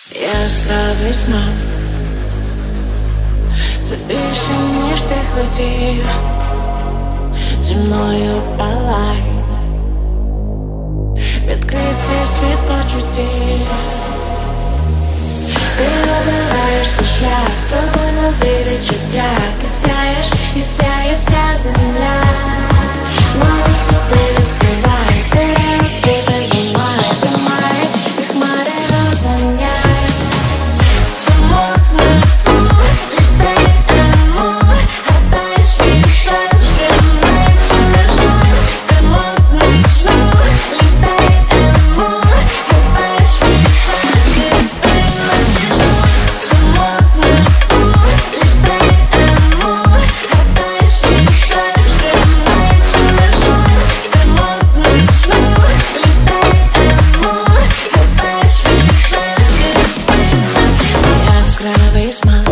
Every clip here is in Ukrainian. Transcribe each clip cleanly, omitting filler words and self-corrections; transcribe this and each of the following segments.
Яскравий смак, це більше, ніж ти хотів. Зі мною палай, відкрий цей світ почуттів. Ти обираєш свій шлях, з тобою нові відчуття. Ти сяєш і сяє вся земля. Нові світи відкривай, стереотипи знімай. Тримай, і хмари розганяй. Самотний путь, літай емоцій. Гадай свій час, стримайся, не злой. Ти модний знов, літай емоцій. Гадай свій час, стримайся, не злой. Самотний путь, літай емоцій. Гадай свій час, стримайся, не злой. Ти модний знов, літай емоцій. Гадай свій час, яскравий смак,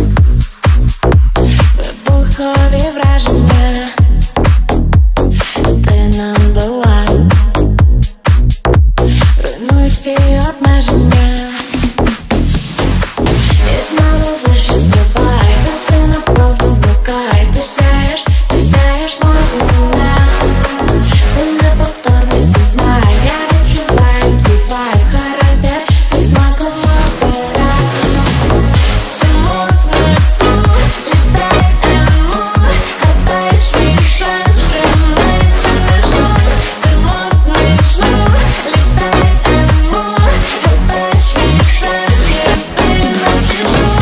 вибухові враження. Ти number one, руйнуй всі обмеження. І знову вище стрибай, ти сильно просто вмикай. Ти сяєш мого мене. Ти неповторний, це знай. Я відчуваю твій вайб, характер зі смаком обирай. Самотний путь, літай емоцій. Гадай свій шанс, стримайся, не злой. Ти модний знов, літай емоцій. Гадай свій шанс, стримайся, не злой.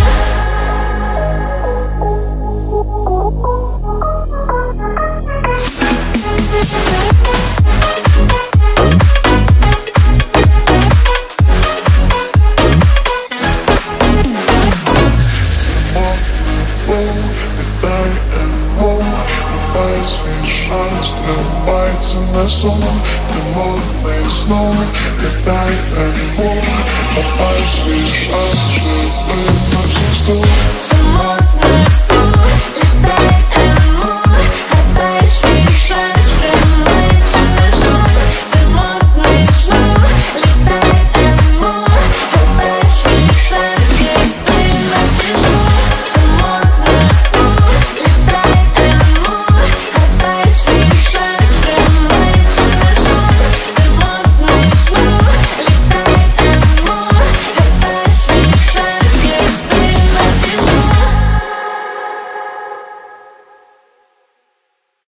Літай емоцій, гадай свій шанс, тримайся, не сумуй. Ти модний знов, літай емоцій. Гадай свій шанс, стримайся, не сумуй. Самотний путь, літай